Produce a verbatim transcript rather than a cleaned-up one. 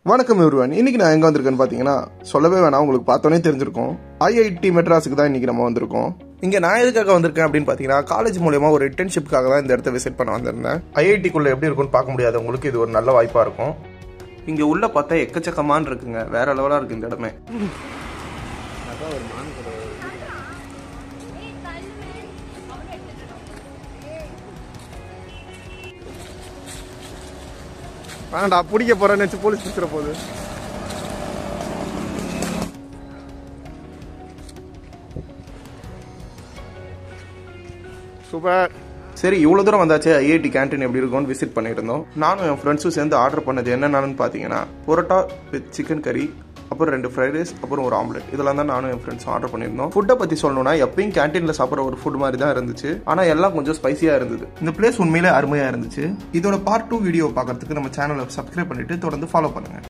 வணக்கம் எவ்ரிவன். இன்னைக்கு நான் எங்க வந்திருக்கேன்னு பாத்தீங்கன்னா சொல்லவே வேணாம், உங்களுக்கு பார்த்தோன்னே தெரிஞ்சிருக்கும். ஐஐடி மெட்ராஸுக்கு தான் இன்னைக்கு நம்ம வந்திருக்கோம். இங்க நான் எதுக்காக வந்திருக்கேன் அப்படின்னு பாத்தீங்கன்னா, காலேஜ் மூலமா ஒரு இன்டர்ன்ஷிப்காக தான் இந்த இடத்த விசிட் பண்ண வந்திருந்தேன். ஐஐடிக்குள்ள எப்படி இருக்கும்னு பார்க்க முடியாது, உங்களுக்கு இது ஒரு நல்ல வாய்ப்பா இருக்கும். இங்க உள்ள பார்த்தா எக்கச்சக்கமான இருக்குங்க, வேற லெவலா இருக்கு இந்த இடமே. வேண்டா பிடிக்க போறேன்னு போலீஸ் பிடிச்சிட போகுது. சூப்பர். சரி, இவ்வளவு தூரம் வந்தாச்சு. ஐஐடி கேன்டீன் எப்படி இருக்கும்னு விசிட் பண்ணிட்டு இருந்தோம். நானும் என் ஃப்ரெண்ட்ஸும் சேர்ந்து ஆர்டர் பண்ணது என்னென்னு பாத்தீங்கன்னா, பரோட்டா வித் சிக்கன் கறி, அப்புறம் ரெண்டு ஃப்ரைட் ரைஸ், அப்புறம் ஒரு ஆம்லெட். இதெல்லாம் தான் நானும் என் ஃப்ரெண்ட்ஸும் ஆர்டர் பண்ணியிருந்தோம். ஃபுட்டை பத்தி சொல்லணும்னா எப்பயும் கேன்டீன்ல சாப்பிட்ற ஒரு ஃபுட் மாதிரி தான் இருந்துச்சு. ஆனா எல்லாம் கொஞ்சம் ஸ்பைசியா இருந்தது. இந்த பிளேஸ் உண்மையிலே அருமையா இருந்துச்சு. இதோட பார்ட் டூ வீடியோ பார்க்கறதுக்கு நம்ம சேனலை சப்ஸ்கிரைப் பண்ணிட்டு தொடர்ந்து ஃபாலோ பண்ணுங்க.